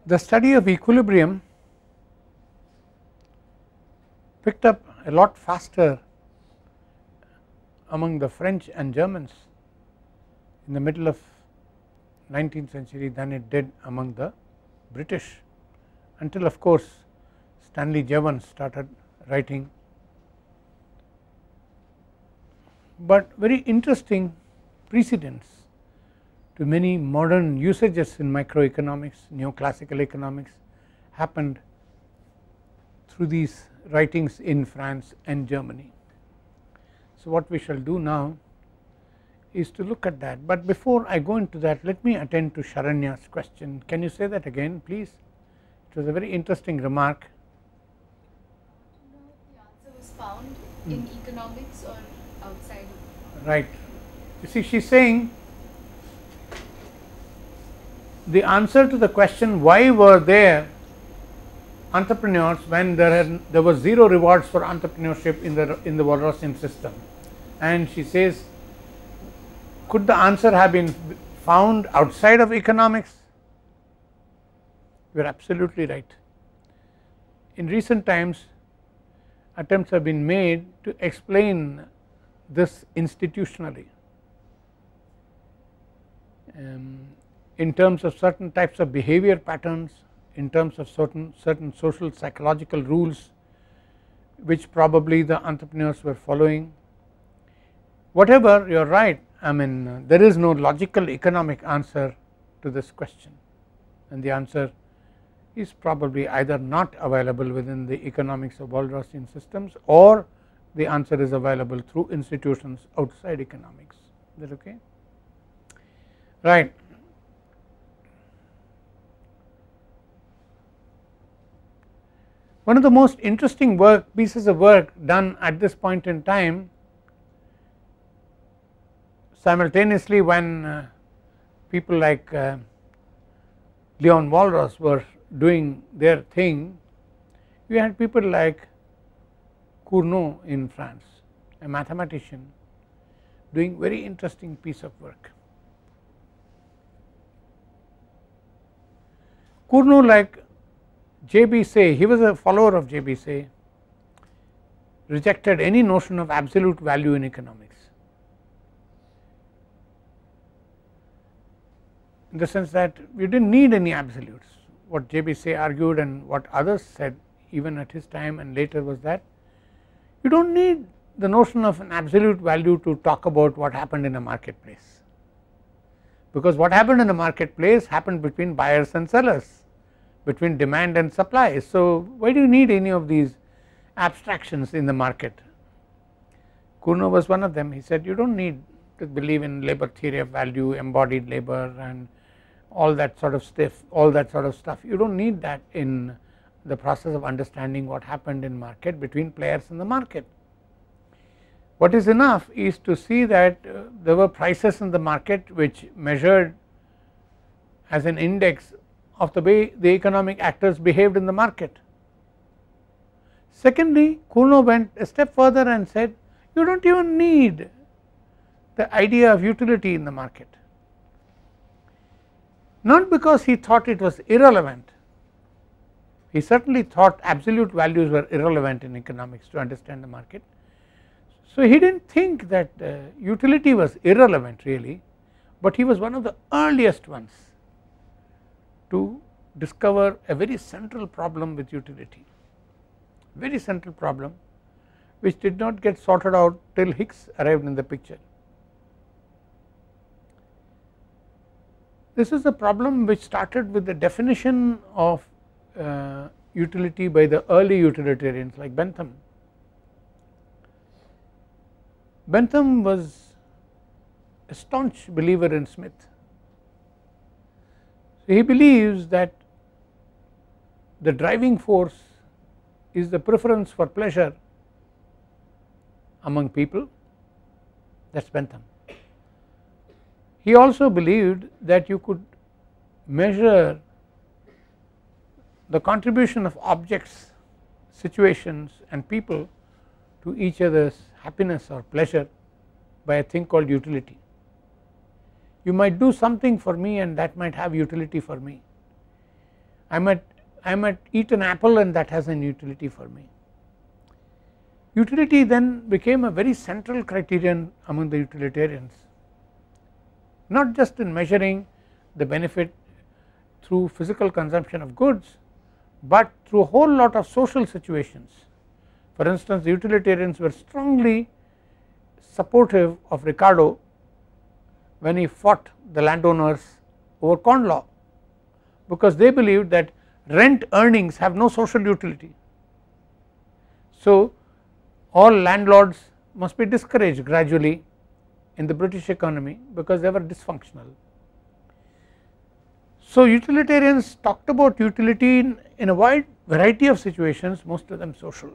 The study of equilibrium picked up a lot faster among the French and Germans in the middle of 19th century than it did among the British, until of course Stanley Jevons started writing. But very interesting precedents to many modern usages in microeconomics, neoclassical economics happened through these writings in France and Germany. So what we shall do now is to look at that, but before I go into that, let me attend to Sharanya's question. Can you say that again, please? It was a very interesting remark. No, the answer was found in economics or outside of. Right. You see, she is saying the answer to the question why were there entrepreneurs when there was zero rewards for entrepreneurship in the Walrasian system, and she says, could the answer have been found outside of economics? You are absolutely right. In recent times attempts have been made to explain this institutionally in terms of certain types of behavior patterns, in terms of certain social psychological rules which probably the entrepreneurs were following. Whatever, you are right, I mean there is no logical economic answer to this question, and the answer is probably either not available within the economics of Walrasian systems, or the answer is available through institutions outside economics. Is that okay? Right. One of the most interesting pieces of work done at this point in time, simultaneously when people like Leon Walras were doing their thing, you had people like Cournot in France, a mathematician, doing very interesting piece of work. Cournot, like J.B. Say, he was a follower of J.B. Say, rejected any notion of absolute value in economics, in the sense that you did not need any absolutes. What J.B. Say argued and what others said even at his time and later was that you do not need the notion of an absolute value to talk about what happened in a marketplace, because what happened in the marketplace happened between buyers and sellers, between demand and supply. So why do you need any of these abstractions in the market? Cournot was one of them. He said you do not need to believe in labor theory of value, embodied labor and all that sort of stuff, you do not need that in the process of understanding what happened in market between players in the market. What is enough is to see that there were prices in the market which measured as an index of the way the economic actors behaved in the market. Secondly, Cournot went a step further and said you do not even need the idea of utility in the market, not because he thought it was irrelevant. He certainly thought absolute values were irrelevant in economics to understand the market. So he did not think that utility was irrelevant really, but he was one of the earliest ones to discover a very central problem with utility, very central problem which did not get sorted out till Hicks arrived in the picture. This is a problem which started with the definition of utility by the early utilitarians like Bentham. Bentham was a staunch believer in Smith. So he believes that the driving force is the preference for pleasure among people, that is Bentham. He also believed that you could measure the contribution of objects, situations and people to each other's happiness or pleasure by a thing called utility. You might do something for me and that might have utility for me, I might eat an apple and that has an utility for me. Utility then became a very central criterion among the utilitarians, not just in measuring the benefit through physical consumption of goods, but through a whole lot of social situations. For instance, the utilitarians were strongly supportive of Ricardo when he fought the landowners over corn law, because they believed that rent earnings have no social utility. So all landlords must be discouraged gradually in the British economy because they were dysfunctional. So utilitarians talked about utility in a wide variety of situations, most of them social.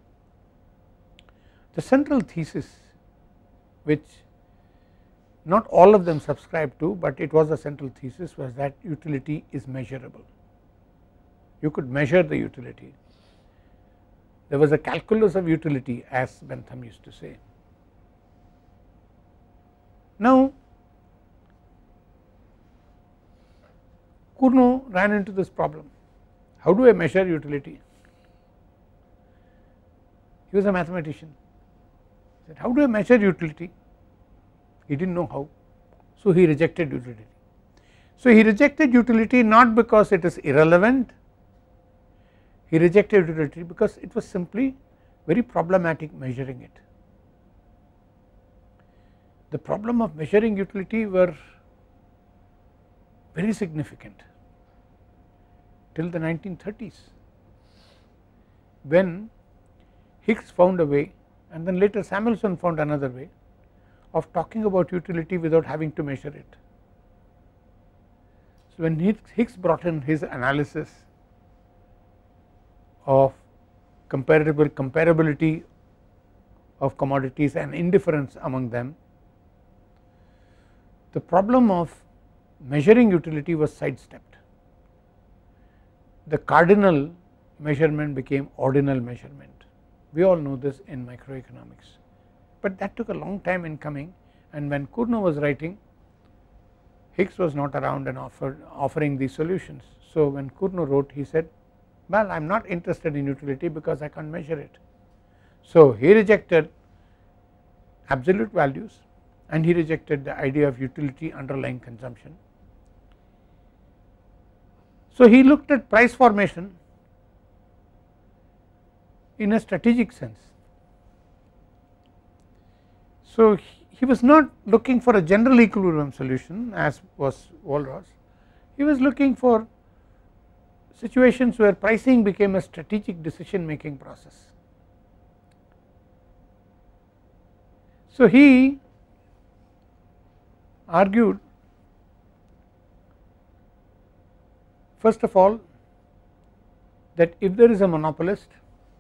The central thesis, which not all of them subscribed to, but it was a central thesis, was that utility is measurable. You could measure the utility. There was a calculus of utility, as Bentham used to say. Now Cournot ran into this problem. How do I measure utility? He was a mathematician. He said, how do I measure utility? He did not know how, so he rejected utility. So he rejected utility not because it is irrelevant, he rejected utility because it was simply very problematic measuring it. The problem of measuring utility were very significant till the 1930s, when Higgs found a way, and then later Samuelson found another way of talking about utility without having to measure it. So when Higgs brought in his analysis of comparability of commodities and indifference among them, the problem of measuring utility was sidestepped. The cardinal measurement became ordinal measurement. We all know this in microeconomics, but that took a long time in coming, and when Cournot was writing, Higgs was not around and offering these solutions. So when Cournot wrote, he said, well, I am not interested in utility because I can't measure it. So he rejected absolute values and he rejected the idea of utility underlying consumption. So he looked at price formation in a strategic sense. So he was not looking for a general equilibrium solution as was Walras. He was looking for situations where pricing became a strategic decision making process. So he argued, first of all, that if there is a monopolist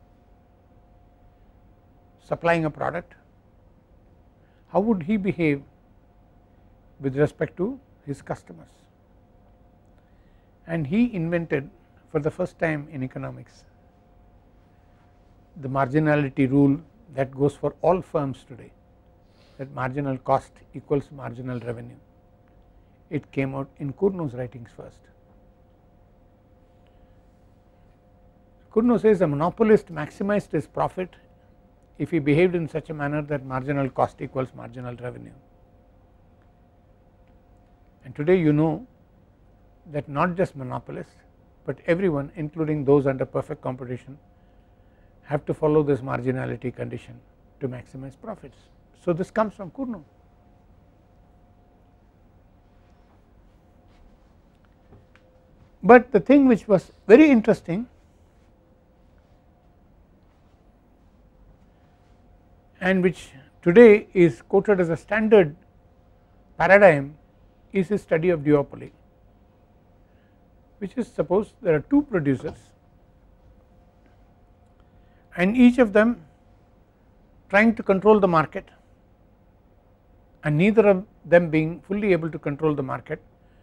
supplying a product, how would he behave with respect to his customers? And he invented for the first time in economics the marginality rule that goes for all firms today, that marginal cost equals marginal revenue. It came out in Cournot's writings first. Cournot says a monopolist maximized his profit if he behaved in such a manner that marginal cost equals marginal revenue. And today you know that not just monopolists, but everyone, including those under perfect competition, have to follow this marginality condition to maximize profits. So this comes from Cournot. But the thing which was very interesting and which today is quoted as a standard paradigm is his study of duopoly, which is, suppose there are two producers and each of them trying to control the market and neither of them being fully able to control the market.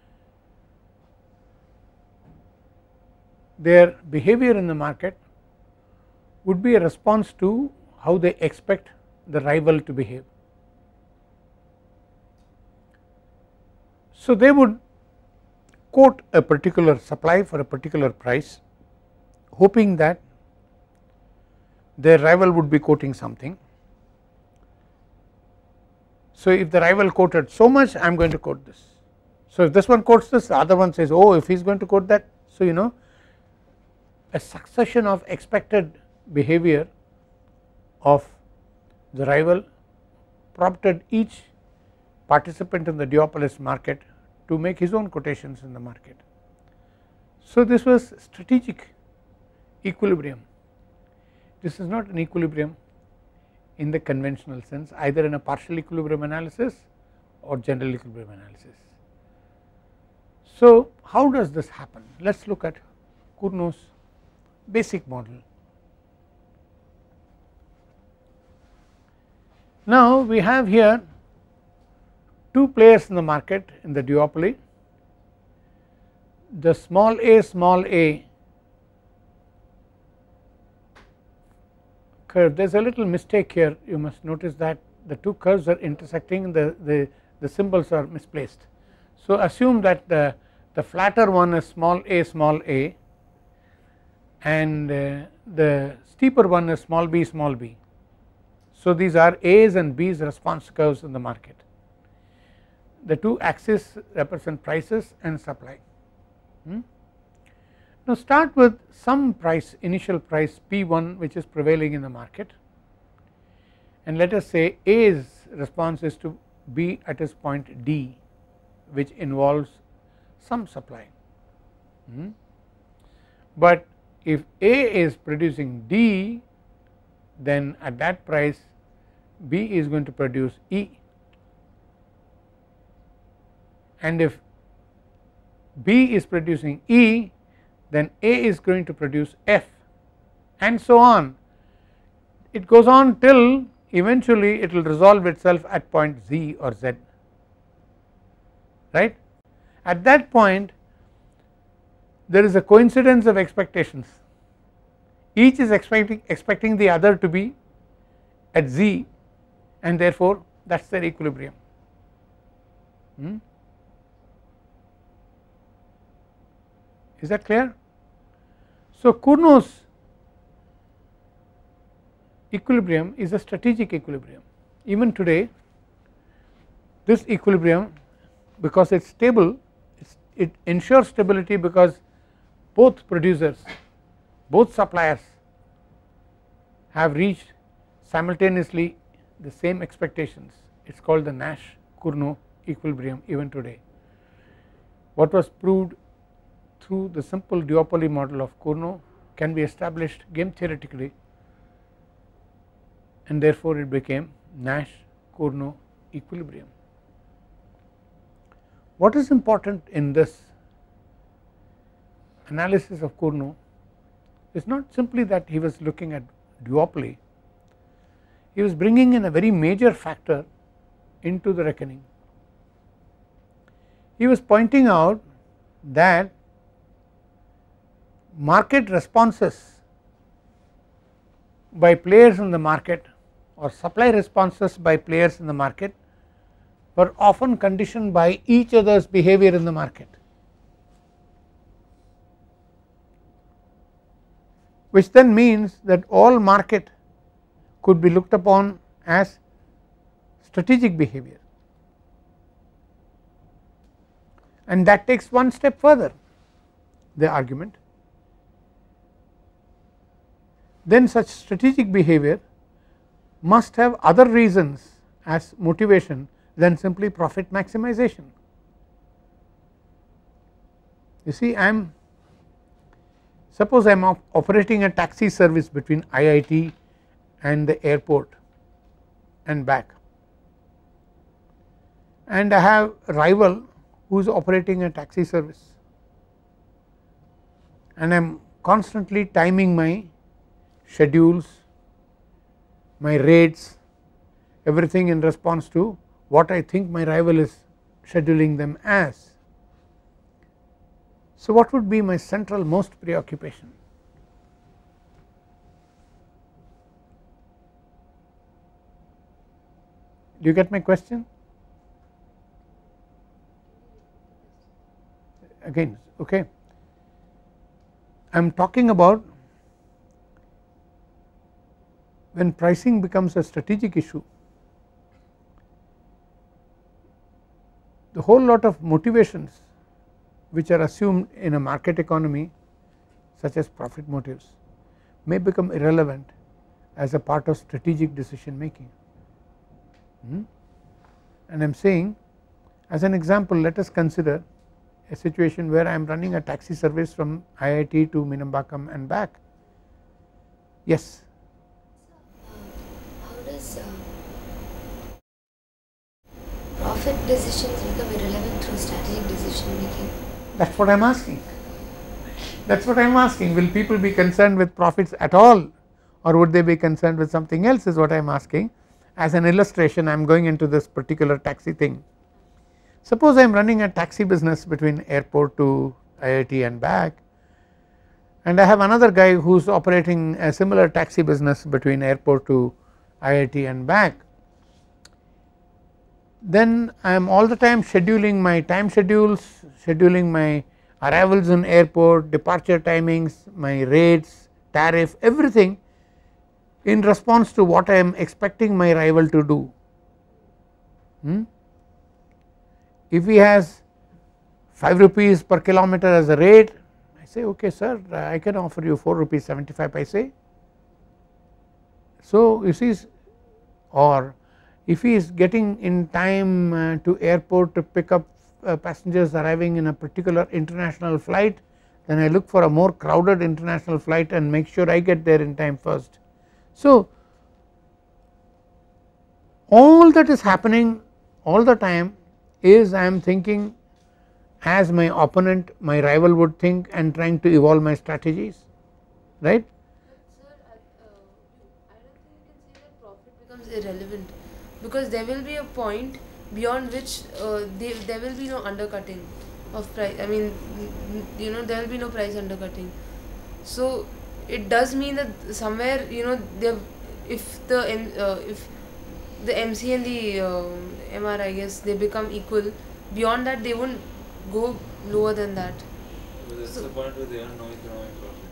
Their behavior in the market would be a response to how they expect the rival to behave. So they would quote a particular supply for a particular price, hoping that their rival would be quoting something. So, if the rival quoted so much, I am going to quote this. So, if this one quotes this, the other one says, oh, if he is going to quote that. So, a succession of expected behavior of the rival prompted each participant in the duopolist market to make his own quotations in the market. So, this was strategic equilibrium. This is not an equilibrium in the conventional sense, either in a partial equilibrium analysis or general equilibrium analysis. So, how does this happen? Let us look at Cournot's basic model. Now, we have here two players in the market in the duopoly. The small a curve, there is a little mistake here, you must notice that the two curves are intersecting, the symbols are misplaced. So, assume that the flatter one is small a and the steeper one is small b. So, these are A's and B's response curves in the market. The two axes represent prices and supply. Now, start with some price, initial price P1 which is prevailing in the market, and let us say A's response is to be at its point D, which involves some supply. But if A is producing D, then at that price B is going to produce E, and if B is producing E, then A is going to produce F, and so on. It goes on till eventually it will resolve itself at point Z or Z, right. At that point there is a coincidence of expectations, each is expecting the other to be at Z, and therefore that is their equilibrium. Is that clear? So, Cournot's equilibrium is a strategic equilibrium. Even today this equilibrium, because it is stable, it ensures stability because both producers, both suppliers have reached simultaneously the same expectations. It is called the Nash-Cournot equilibrium even today. What was proved through the simple duopoly model of Cournot can be established game theoretically, and therefore it became Nash-Cournot equilibrium. What is important in this analysis of Cournot is not simply that he was looking at duopoly, he was bringing in a very major factor into the reckoning. He was pointing out that market responses by players in the market or supply responses by players in the market were often conditioned by each other's behavior in the market, which then means that all market could be looked upon as strategic behavior, and that takes one step further the argument. Then such strategic behavior must have other reasons as motivation than simply profit maximization. You see, suppose I am operating a taxi service between IIT and the airport and back, and I have a rival who is operating a taxi service, and I am constantly timing my schedules, my rates, everything in response to what I think my rival is scheduling them as. So, what would be my central most preoccupation? Do you get my question? again, okay. I am talking about when pricing becomes a strategic issue, the whole lot of motivations which are assumed in a market economy such as profit motives may become irrelevant as a part of strategic decision making. And I am saying, as an example, let us consider a situation where I am running a taxi service from IIT to Minambakam and back. Yes. How does profit decisions become irrelevant through strategic decision making? That is what I am asking. That is what I am asking. Will people be concerned with profits at all, or would they be concerned with something else, is what I am asking. As an illustration, I am going into this particular taxi thing. Suppose I am running a taxi business between airport to IIT and back, and I have another guy who is operating a similar taxi business between airport to IIT and back. Then I am all the time scheduling my time schedules, scheduling my arrivals in airport, departure timings, my rates, tariff, everything in response to what I am expecting my rival to do. If he has 5 rupees per kilometer as a rate, I say, okay sir, I can offer you 4 rupees 75 paise. So you see, or if he is getting in time to airport to pick up passengers arriving in a particular international flight, then I look for a more crowded international flight and make sure I get there in time first. So all that is happening all the time is I am thinking as my opponent, my rival would think, and trying to evolve my strategies, right. But sir, I don't think you can say that profit becomes irrelevant, because there will be a point beyond which there will be no undercutting of price. I mean, there will be no price undercutting. So it does mean that somewhere, if the MC and the MR, I guess, they become equal, beyond that they won't go lower than that. But that's the point where they earn no economic profit.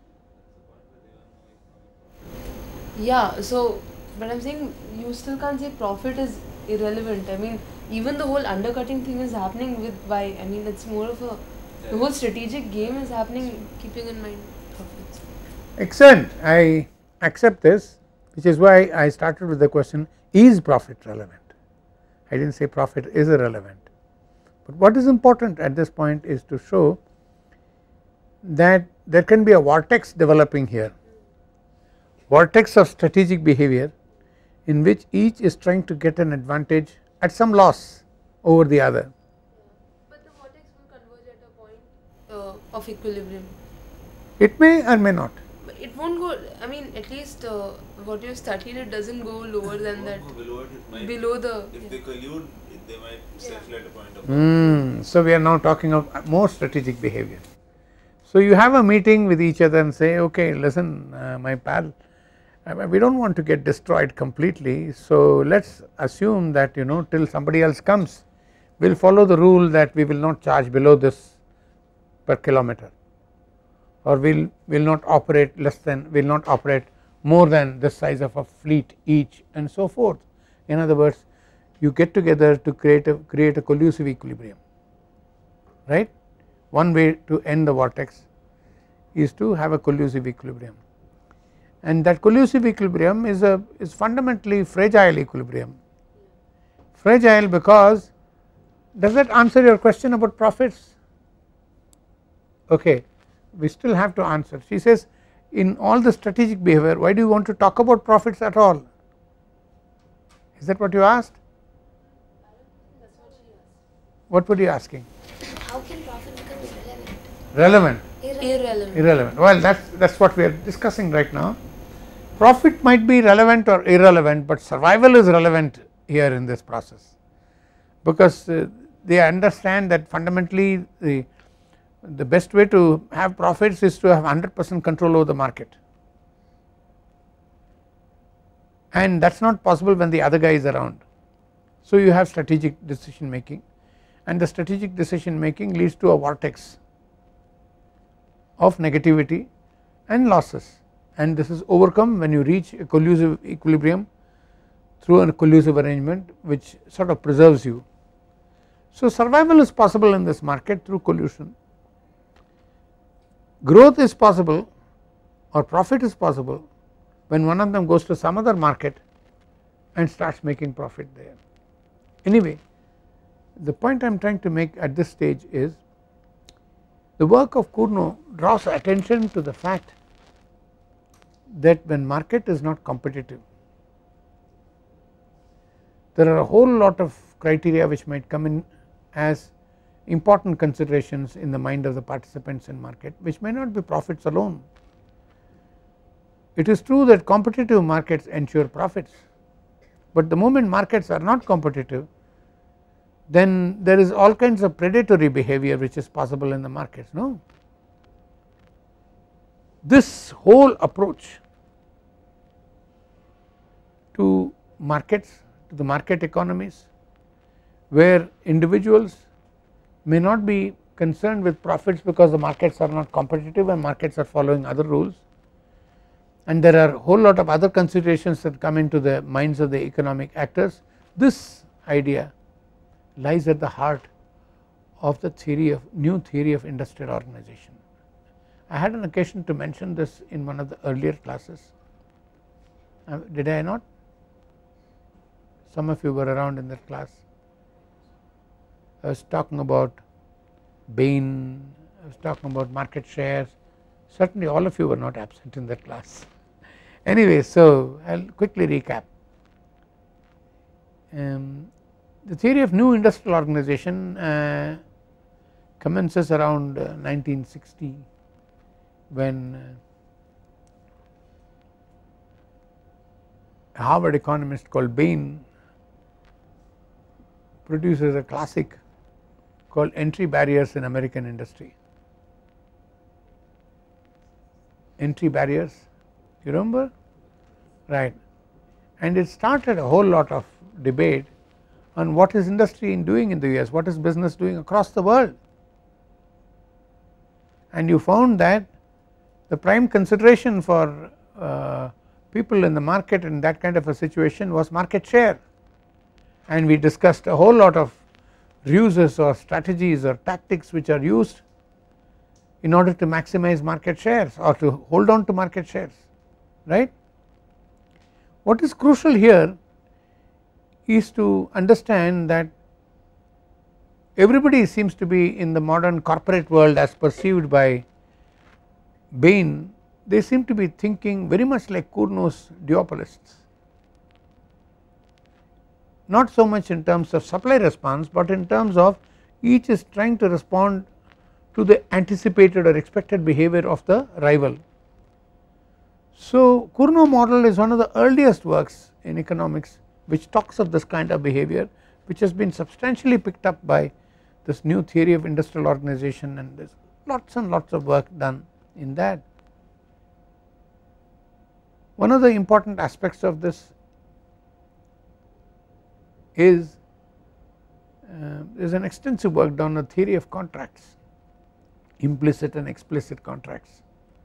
Yeah, so, but I'm saying you still can't say profit is irrelevant. I mean, even the whole undercutting thing is happening with why. I mean, it's more of the whole strategic game is happening keeping in mind profits. Excellent, I accept this, which is why I started with the question, is profit relevant? I did not say profit is irrelevant, but what is important at this point is to show that there can be a vortex developing here, vortex of strategic behavior in which each is trying to get an advantage at some loss over the other. But the vortex will converge at a point of equilibrium. It may or may not. But it won't go, I mean, at least what you studied, it doesn't go lower than that. Below it, it might, Below the. if they collude, they might settle at a point of. So we are now talking of more strategic behavior. So you have a meeting with each other and say, okay, listen, my pal, we do not want to get destroyed completely, so let us assume that till somebody else comes, we will follow the rule that we will not charge below this per kilometer, or we will not operate less than, will not operate more than the size of a fleet each, and so forth. In other words, you get together to create a collusive equilibrium, right. One way to end the vortex is to have a collusive equilibrium, and that collusive equilibrium is fundamentally fragile equilibrium. Fragile because, does that answer your question about profits? Okay, we still have to answer. She says, in all the strategic behavior, why do you want to talk about profits at all? Is that what you asked? I don't think that's what she asked. What were you asking? How can profit become irrelevant? Relevant. Irrelevant. Irrelevant. Well, that's what we are discussing right now. Profit might be relevant or irrelevant, but survival is relevant here in this process, because they understand that fundamentally the best way to have profits is to have 100% control over the market, and that is not possible when the other guy is around. So you have strategic decision making, and the strategic decision making leads to a vortex of negativity and losses, and this is overcome when you reach a collusive equilibrium through a collusive arrangement which sort of preserves you. So survival is possible in this market through collusion, growth is possible or profit is possible when one of them goes to some other market and starts making profit there. Anyway, the point I am trying to make at this stage is the work of Cournot draws attention to the fact that when market is not competitive, there are a whole lot of criteria which might come in as important considerations in the mind of the participants in market, which may not be profits alone. It is true that competitive markets ensure profits, but the moment markets are not competitive, then there is all kinds of predatory behavior which is possible in the markets. No, this whole approach to markets, to the market economies, where individuals may not be concerned with profits because the markets are not competitive and markets are following other rules, and there are a whole lot of other considerations that come into the minds of the economic actors. This idea lies at the heart of the new theory of industrial organization. I had an occasion to mention this in one of the earlier classes, did I not? Some of you were around in that class. I was talking about Bain, I was talking about market shares, certainly all of you were not absent in that class. Anyway, so I will quickly recap. The theory of new industrial organization commences around 1960, when a Harvard economist called Bain produces a classic called Entry Barriers in American Industry. Entry barriers, you remember, right, and it started a whole lot of debate on what is industry doing in the US, what is business doing across the world, and you found that the prime consideration for people in the market in that kind of a situation was market share, and we discussed a whole lot of ruses or strategies or tactics which are used in order to maximize market shares or to hold on to market shares, right. What is crucial here is to understand that everybody seems to be in the modern corporate world as perceived by Bain, they seem to be thinking very much like Cournot's duopolists, not so much in terms of supply response, but in terms of each is trying to respond to the anticipated or expected behavior of the rival. So Cournot model is one of the earliest works in economics which talks of this kind of behavior, which has been substantially picked up by this new theory of industrial organization, and there is lots and lots of work done in that. One of the important aspects of this is there is an extensive work done on theory of contracts, implicit and explicit contracts.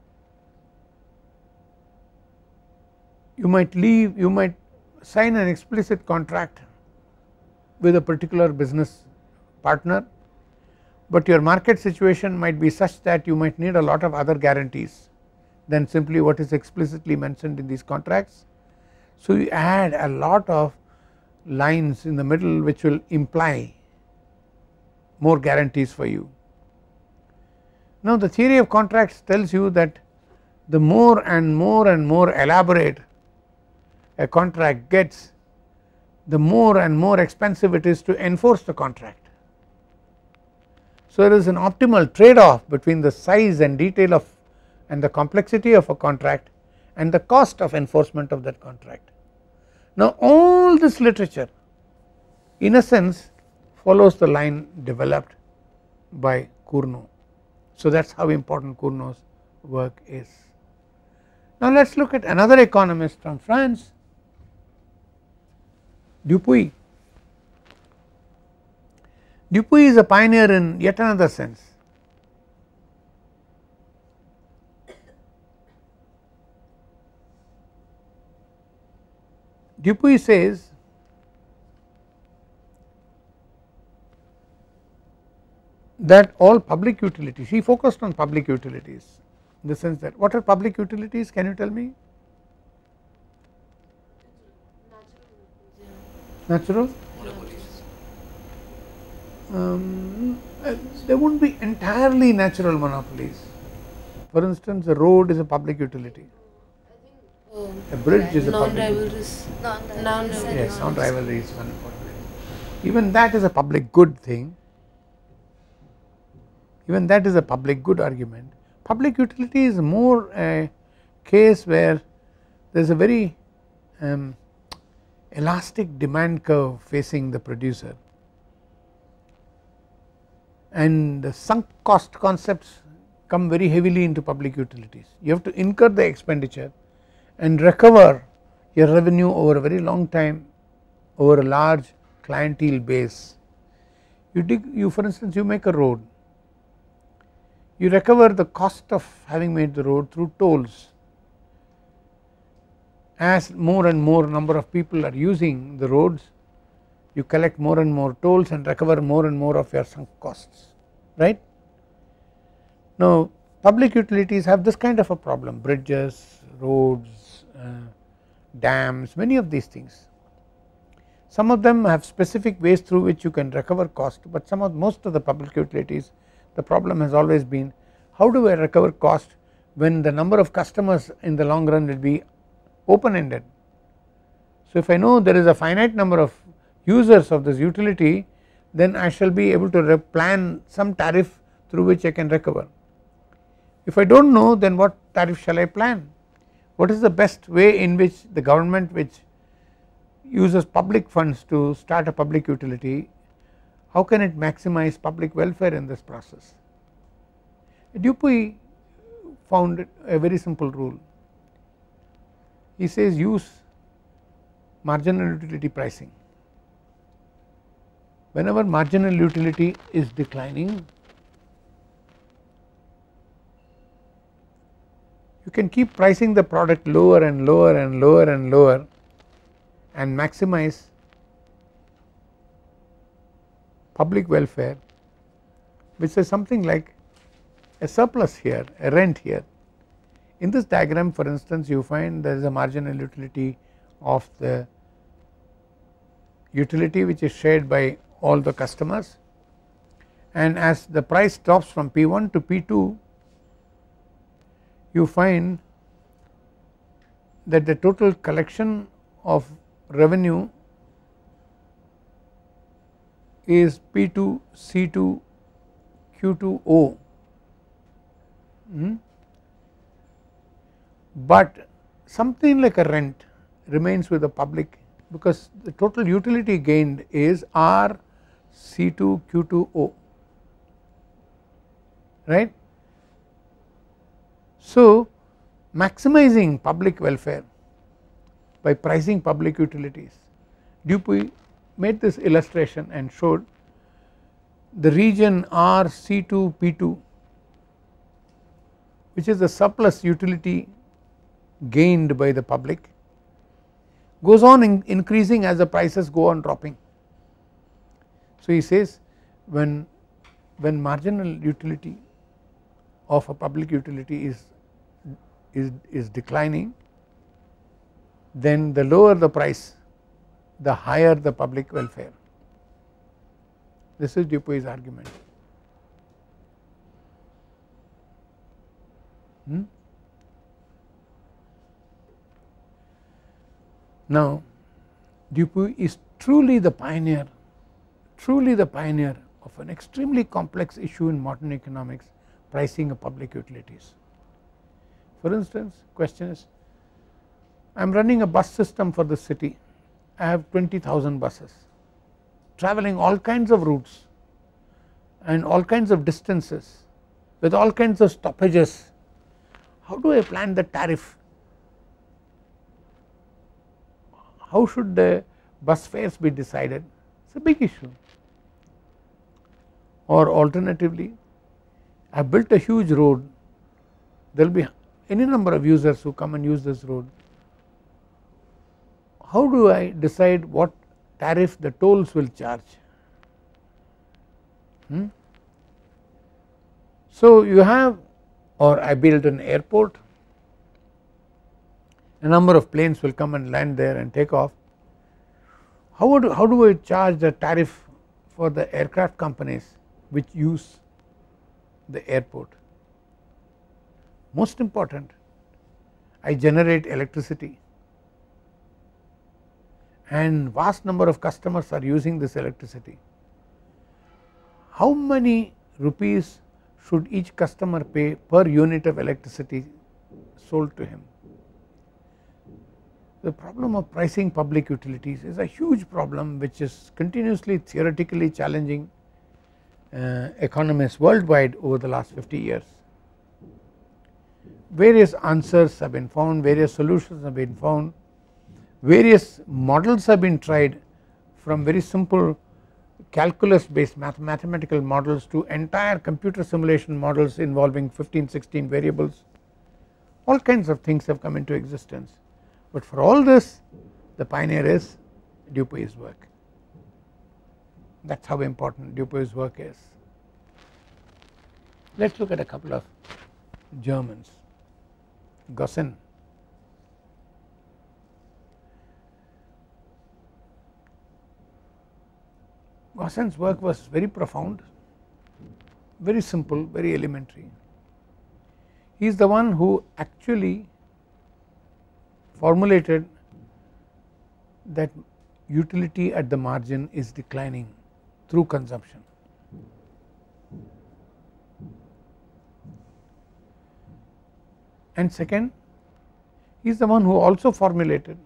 You might sign an explicit contract with a particular business partner, but your market situation might be such that you might need a lot of other guarantees than simply what is explicitly mentioned in these contracts. So you add a lot of lines in the middle which will imply more guarantees for you. Now the theory of contracts tells you that the more and more and more elaborate a contract gets, the more and more expensive it is to enforce the contract. So there is an optimal trade off between the size and detail of and the complexity of a contract and the cost of enforcement of that contract. Now all this literature in a sense follows the line developed by Cournot. So that is how important Cournot's work is. Now let us look at another economist from France, Dupuy. Dupuy is a pioneer in yet another sense. Dupuy says that all public utilities, he focused on public utilities in the sense that what are public utilities, can you tell me? Natural? There won't be entirely natural monopolies. For instance, a road is a public utility, a bridge is a public utility. Yes, non-rivalry is one important thing. Even that is a public good thing, even that is a public good argument. Public utility is more a case where there is a very elastic demand curve facing the producer, and the sunk cost concepts come very heavily into public utilities. You have to incur the expenditure and recover your revenue over a very long time, over a large clientele base. You for instance, you make a road, you recover the cost of having made the road through tolls. As more and more number of people are using the roads, you collect more and more tolls and recover more and more of your sunk costs, right. Now public utilities have this kind of a problem, bridges, roads, dams, many of these things. Some of them have specific ways through which you can recover cost, but most of the public utilities, the problem has always been, how do I recover cost when the number of customers in the long run will be open ended. So if I know there is a finite number of users of this utility, then I shall be able to plan some tariff through which I can recover. If I do not know, then what tariff shall I plan? What is the best way in which the government, which uses public funds to start a public utility, how can it maximize public welfare in this process? Dupuy found a very simple rule. He says use marginal utility pricing. Whenever marginal utility is declining, you can keep pricing the product lower and lower and lower and lower and maximize public welfare, which is something like a surplus here, a rent here. In this diagram, for instance, you find there is a marginal utility of the utility which is shared by all the customers, and as the price drops from P1 to P2, you find that the total collection of revenue is P2, C2, Q2O. But something like a rent remains with the public, because the total utility gained is R C2 Q2O, right. So maximizing public welfare by pricing public utilities, Dupuy made this illustration and showed the region R C2 P2, which is the surplus utility gained by the public, goes on increasing as the prices go on dropping. So he says when marginal utility of a public utility is declining, then the lower the price, the higher the public welfare. This is Dupuy's argument. Now Dupuy is truly the pioneer of an extremely complex issue in modern economics, pricing of public utilities. For instance, question is, I am running a bus system for the city, I have 20,000 buses travelling all kinds of routes and all kinds of distances with all kinds of stoppages. How do I plan the tariff? How should the bus fares be decided? It is a big issue. or alternatively I have built a huge road, there will be any number of users who come and use this road. How do I decide what tariff the tolls will charge? So you have, or I build an airport, a number of planes will come and land there and take off. How do I charge the tariff for the aircraft companies which use the airport? Most important, I generate electricity and vast number of customers are using this electricity. How many rupees should each customer pay per unit of electricity sold to him? The problem of pricing public utilities is a huge problem which is continuously theoretically challenging economists worldwide over the last 50 years. Various answers have been found, various solutions have been found, various models have been tried, from very simple calculus based mathematical models to entire computer simulation models involving 15-16 variables. All kinds of things have come into existence, but for all this the pioneer is Dupuy's work. That is how important Dupuy's work is. Let us look at a couple of Germans. Gaussen. Gaussen's work was very profound, very simple, very elementary. He is the one who actually formulated that utility at the margin is declining through consumption. And second, he is the one who also formulated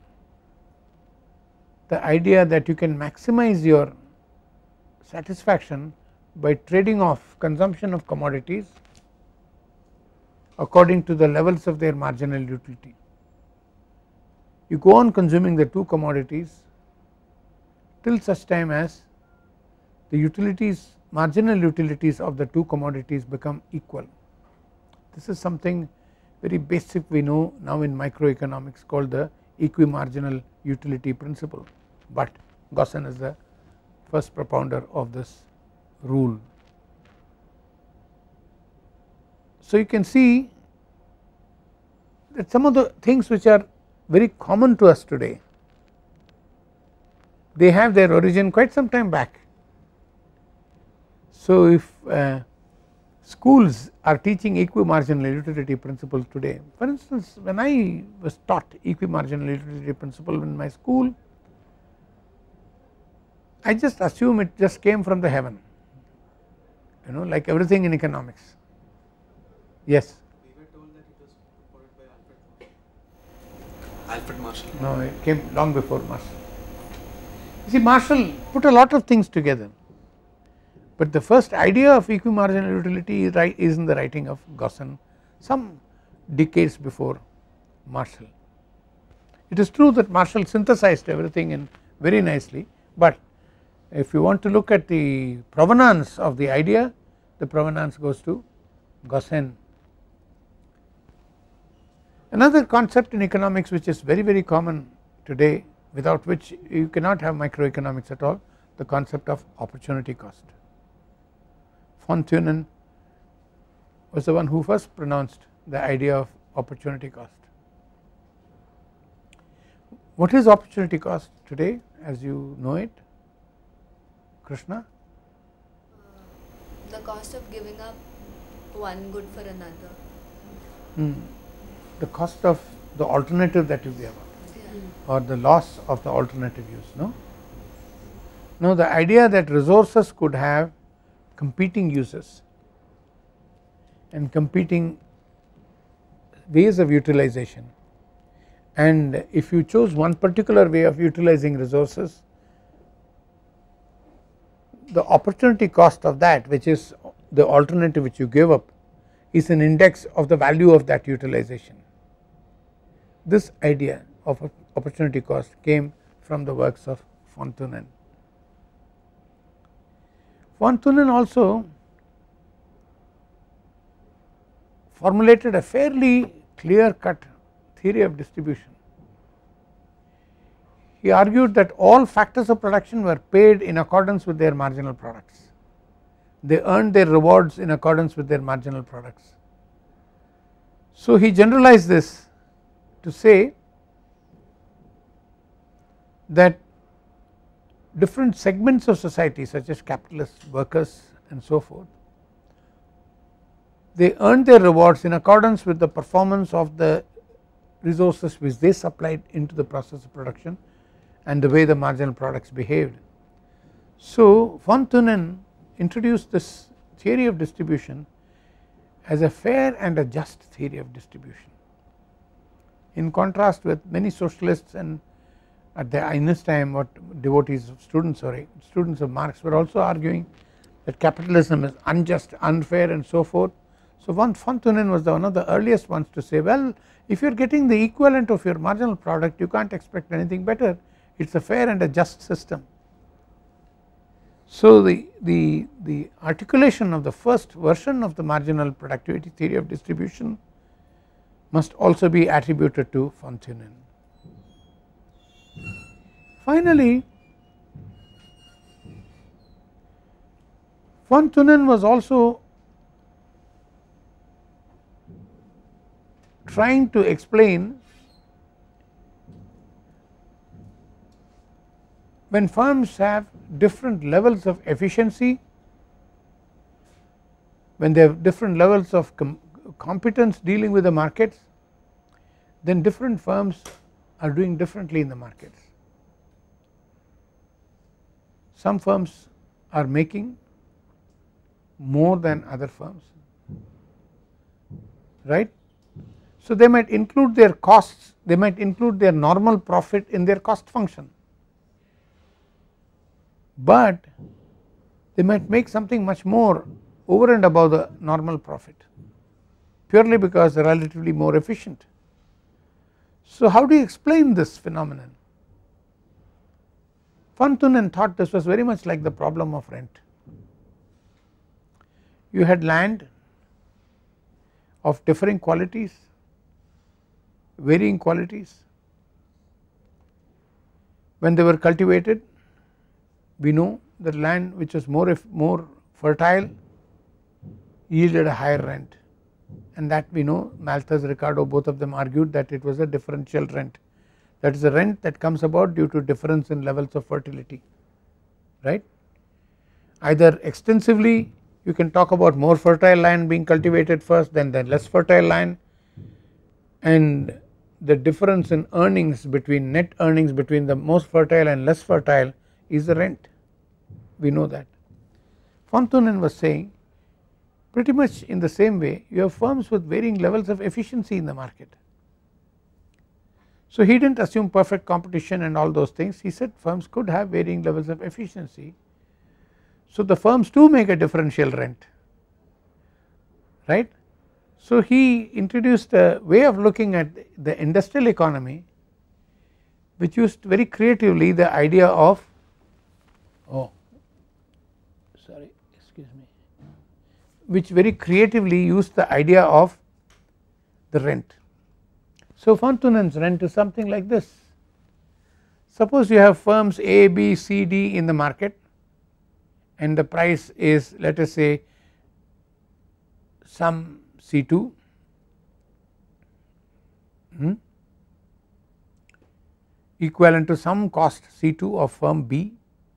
the idea that you can maximize your satisfaction by trading off consumption of commodities according to the levels of their marginal utility. You go on consuming the two commodities till such time as the utilities, marginal utilities of the two commodities become equal. This is something very basic we know now in microeconomics called the equimarginal utility principle, but Gaussen is the first propounder of this rule. So you can see that some of the things which are very common to us today, they have their origin quite some time back. So if schools are teaching equimarginal utility principles today, for instance when I was taught equimarginal utility principle in my school, I just assume it just came from the heaven, you know, like everything in economics. Yes. We were told that it was proposed by Alfred Marshall. No, it came long before Marshall. You see, Marshall put a lot of things together, but the first idea of equimarginal utility is in the writing of Gaussen some decades before Marshall. It is true that Marshall synthesized everything in very nicely, but if you want to look at the provenance of the idea, the provenance goes to Gaussen. Another concept in economics which is very common today, without which you cannot have microeconomics at all, the concept of opportunity cost. Von Thunen was the one who first pronounced the idea of opportunity cost. What is opportunity cost today as you know it, Krishna? The cost of giving up one good for another. The cost of the alternative that you give up, or the loss of the alternative use, no? Now the idea that resources could have competing uses and competing ways of utilization, and if you chose one particular way of utilizing resources, the opportunity cost of that, which is the alternative which you give up, is an index of the value of that utilization. This idea of opportunity cost came from the works of Von Thunen. Von Thunen also formulated a fairly clear cut theory of distribution. He argued that all factors of production were paid in accordance with their marginal products. They earned their rewards in accordance with their marginal products. So he generalized this to say that different segments of society such as capitalists, workers and so forth, they earned their rewards in accordance with the performance of the resources which they supplied into the process of production and the way the marginal products behaved. So Von Thunen introduced this theory of distribution as a fair and a just theory of distribution, in contrast with many socialists, and in his time what devotees of students of Marx were also arguing that capitalism is unjust, unfair and so forth. So Von Thunen was one of the earliest ones to say, well, if you are getting the equivalent of your marginal product, you can't expect anything better, it is a fair and a just system. So the articulation of the first version of the marginal productivity theory of distribution must also be attributed to Von Thunen. Finally, Von Thunen was also trying to explain when firms have different levels of efficiency, when they have different levels of competence dealing with the markets, then different firms are doing differently in the markets. Some firms are making more than other firms, right. So they might include their costs, they might include their normal profit in their cost function, but they might make something much more over and above the normal profit purely because they are relatively more efficient. So how do you explain this phenomenon? Von Thunen thought this was very much like the problem of rent. You had land of differing qualities, varying qualities. When they were cultivated, we know that land which was more fertile yielded a higher rent, and that we know Malthus, Ricardo, both of them argued that it was a differential rent, that is a rent that comes about due to difference in levels of fertility, right. Either extensively you can talk about more fertile land being cultivated first, then the less fertile land, and the difference in earnings between net earnings between the most fertile and less fertile is the rent, we know that. Von Thunen was saying pretty much in the same way you have firms with varying levels of efficiency in the market. So he did not assume perfect competition and all those things, he said firms could have varying levels of efficiency. So the firms too make a differential rent, right. So he introduced a way of looking at the industrial economy which used very creatively the idea of, which very creatively used the idea of the rent. So Von Thunen's rent is something like this. Suppose you have firms A, B, C, D in the market and the price is, let us say, some C2 equivalent to some cost C2 of firm B.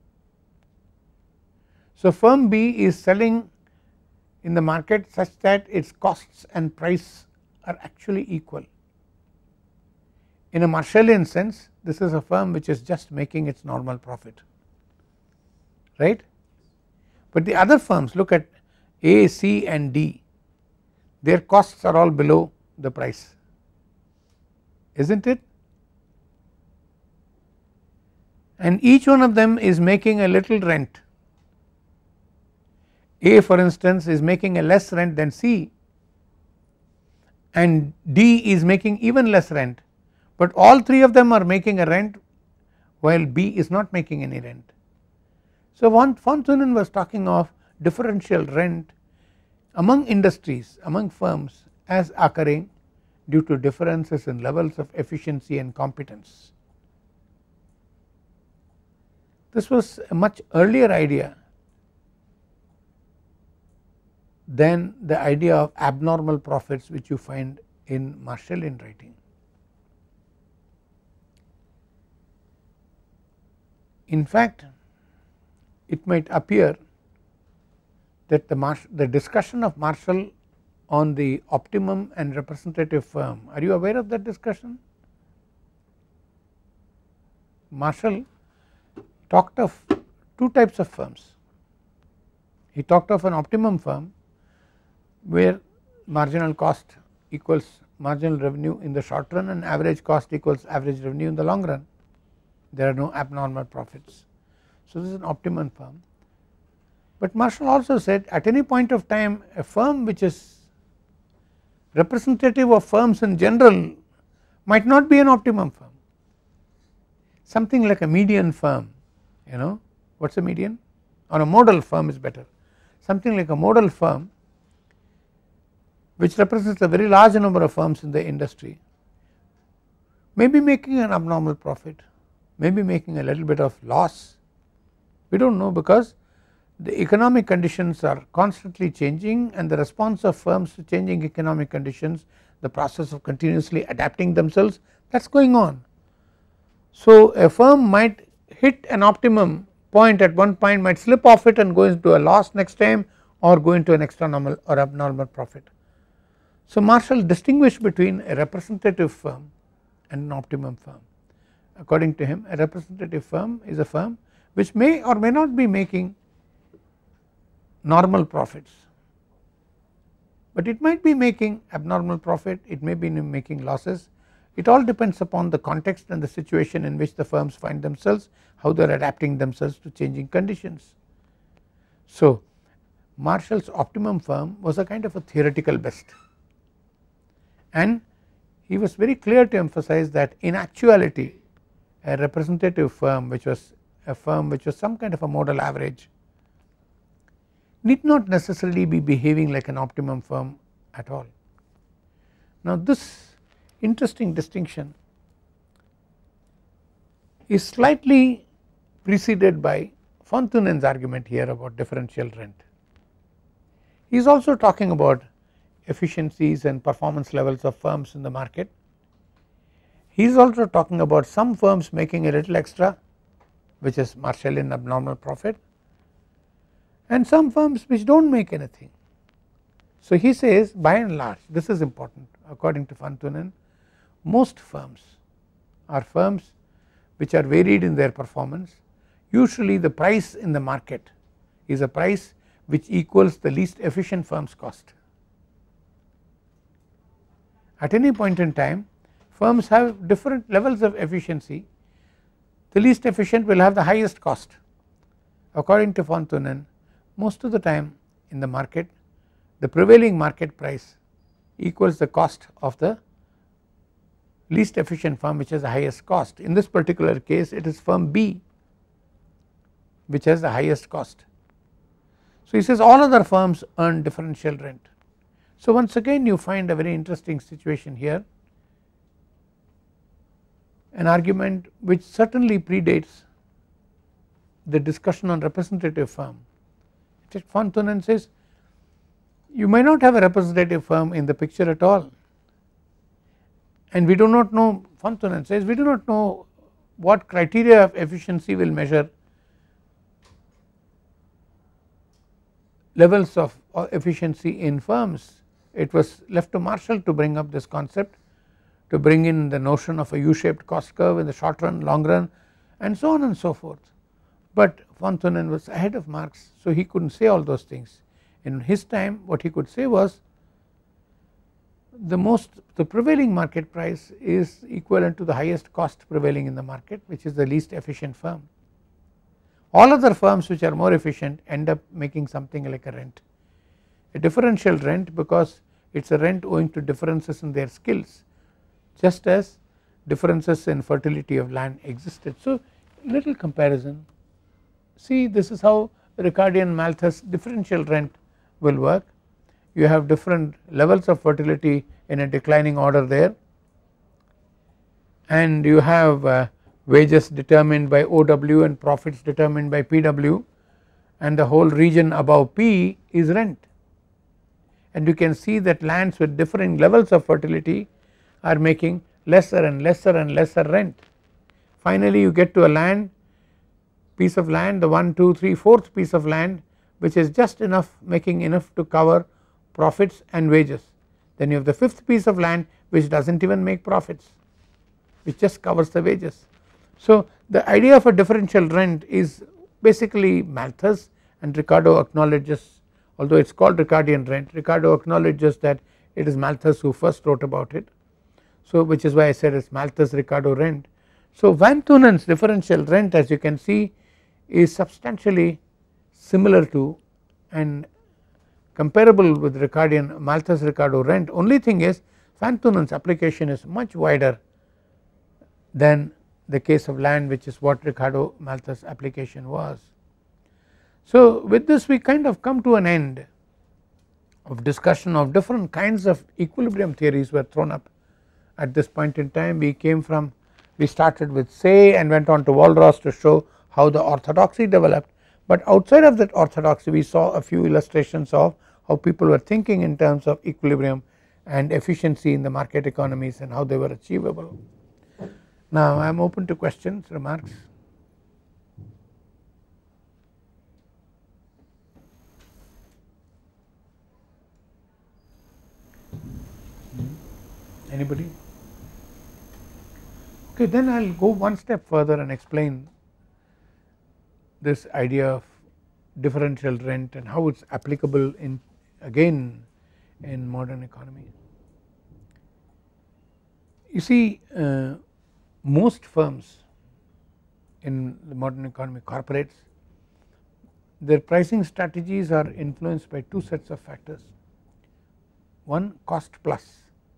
So firm B is selling in the market such that its costs and price are actually equal. In a Marshallian sense, this is a firm which is just making its normal profit, right. But the other firms, look at A, C and D, their costs are all below the price, isn't it, and each one of them is making a little rent. A for instance is making a less rent than C, and D is making even less rent, but all three of them are making a rent while B is not making any rent. So von Thunen was talking of differential rent among industries, among firms as occurring due to differences in levels of efficiency and competence. This was a much earlier idea than the idea of abnormal profits which you find in Marshallian writing. In fact, it might appear that the discussion of Marshall on the optimum and representative firm, are you aware of that discussion? Marshall talked of two types of firms. He talked of an optimum firm where marginal cost equals marginal revenue in the short run and average cost equals average revenue in the long run. There are no abnormal profits. So this is an optimum firm. But Marshall also said at any point of time a firm which is representative of firms in general might not be an optimum firm. Something like a median firm, you know, what is a median, or a model firm is better. Something like a model firm which represents a very large number of firms in the industry may be making an abnormal profit, may be making a little bit of loss. We do not know because the economic conditions are constantly changing and the response of firms to changing economic conditions, the process of continuously adapting themselves, that is going on. So a firm might hit an optimum point at one point, might slip off it and go into a loss next time or go into an extra normal or abnormal profit. So Marshall distinguished between a representative firm and an optimum firm. According to him, a representative firm is a firm which may or may not be making normal profits, but it might be making abnormal profit, it may be making losses. It all depends upon the context and the situation in which the firms find themselves, how they are adapting themselves to changing conditions. So Marshall's optimum firm was a kind of a theoretical best, and he was very clear to emphasize that in actuality a representative firm, which was a firm which was some kind of a model average, need not necessarily be behaving like an optimum firm at all. Now this interesting distinction is slightly preceded by von Thunen's argument here about differential rent. He is also talking about efficiencies and performance levels of firms in the market. He is also talking about some firms making a little extra, which is Marshallian abnormal profit, and some firms which do not make anything. So he says by and large, this is important, according to von Thunen, most firms are firms which are varied in their performance. Usually the price in the market is a price which equals the least efficient firm's cost. At any point in time firms have different levels of efficiency. The least efficient will have the highest cost. According to von Thunen, most of the time in the market the prevailing market price equals the cost of the least efficient firm which has the highest cost. In this particular case it is firm B which has the highest cost. So he says all other firms earn differential rent. So once again you find a very interesting situation here, an argument which certainly predates the discussion on representative firm. Von Thunen says you may not have a representative firm in the picture at all, and we do not know, von Thunen says we do not know what criteria of efficiency will measure levels of efficiency in firms. It was left to Marshall to bring up this concept, to bring in the notion of a U-shaped cost curve in the short run, long run, and so on and so forth. But von Thunen was ahead of Marx, so he could not say all those things. In his time what he could say was the prevailing market price is equivalent to the highest cost prevailing in the market, which is the least efficient firm. All other firms which are more efficient end up making something like a rent, a differential rent, because it is a rent owing to differences in their skills, just as differences in fertility of land existed. So little comparison see this is how Ricardian Malthus differential rent will work. You have different levels of fertility in a declining order there, and you have wages determined by OW and profits determined by PW, and the whole region above P is rent. And you can see that lands with differing levels of fertility are making lesser and lesser and lesser rent. Finally you get to a piece of land, the 1, 2, 3, 4th piece of land, which is just enough, making enough to cover profits and wages. Then you have the 5th piece of land which does not even make profits, which just covers the wages. So the idea of a differential rent is basically Malthus, and Ricardo acknowledges, although it is called Ricardian rent, Ricardo acknowledges that it is Malthus who first wrote about it. So which is why I said it is Malthus Ricardo rent. So Van Thunen's differential rent, as you can see, is substantially similar to and comparable with Malthus Ricardo rent. Only thing is Van Thunen's application is much wider than the case of land, which is what Ricardo Malthus application was. So with this we kind of come to an end of discussion of different kinds of equilibrium theories were thrown up at this point in time. We started with Say and went on to Walras to show how the orthodoxy developed, but outside of that orthodoxy we saw a few illustrations of how people were thinking in terms of equilibrium and efficiency in the market economies and how they were achievable. Now I am open to questions, remarks. Anybody? Okay, then I will go one step further and explain this idea of differential rent and how it is applicable again in modern economy. You see, most firms in the modern economy, corporates, their pricing strategies are influenced by two sets of factors. One, cost plus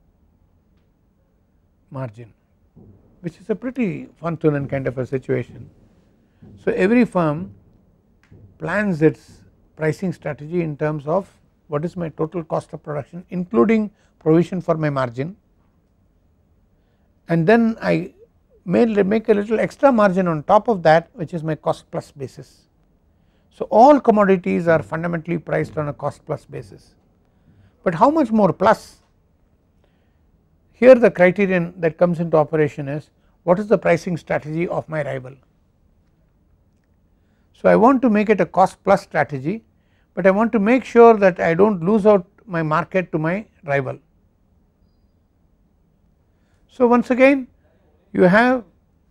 margin, which is a pretty Van Thunen kind of a situation. So every firm plans its pricing strategy in terms of what is my total cost of production, including provision for my margin, and then I may make a little extra margin on top of that, which is my cost plus basis. So all commodities are fundamentally priced on a cost plus basis, but how much more plus? Here the criterion that comes into operation is what is the pricing strategy of my rival. So I want to make it a cost plus strategy, but I want to make sure that I do not lose out my market to my rival. So once again you have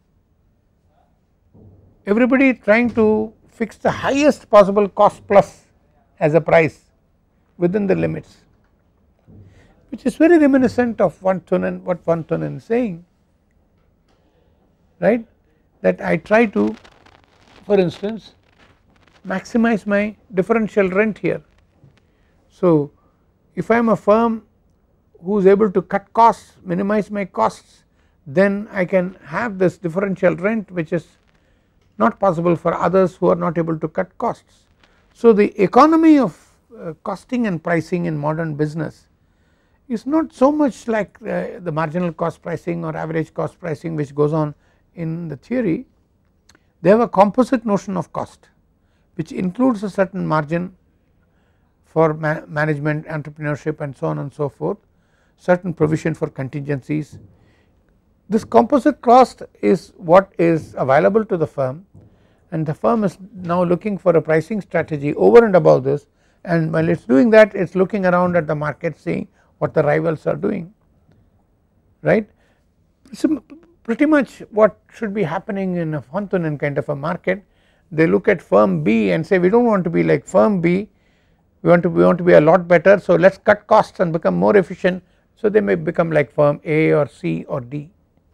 everybody trying to fix the highest possible cost plus as a price within the limits, which is very reminiscent of what Van Thunen is saying, right, that I try to, for instance, maximize my differential rent here. So if I am a firm who is able to cut costs, minimize my costs, then I can have this differential rent, which is not possible for others who are not able to cut costs. So the economy of costing and pricing in modern business is not so much like the marginal cost pricing or average cost pricing which goes on in the theory. They have a composite notion of cost which includes a certain margin for management, entrepreneurship and so on and so forth, certain provision for contingencies. This composite cost is what is available to the firm, and the firm is now looking for a pricing strategy over and above this, and while it is doing that, it is looking around at the market, seeing what the rivals are doing, right. So pretty much what should be happening in a Van Thunen kind of a market. They look at firm B and say we do not want to be like firm B, we want to be a lot better, so let us cut costs and become more efficient, so they may become like firm A or C or D.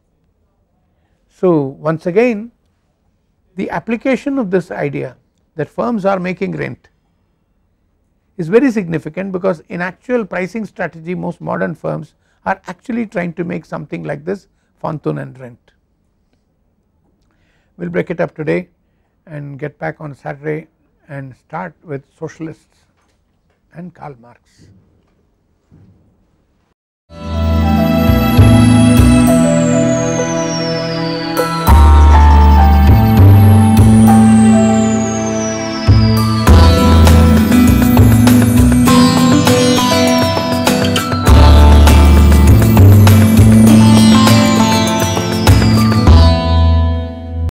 So once again the application of this idea that firms are making rent is very significant, because in actual pricing strategy most modern firms are actually trying to make something like this Van Thunen rent. We will break it up today and get back on Saturday and start with socialists and Karl Marx.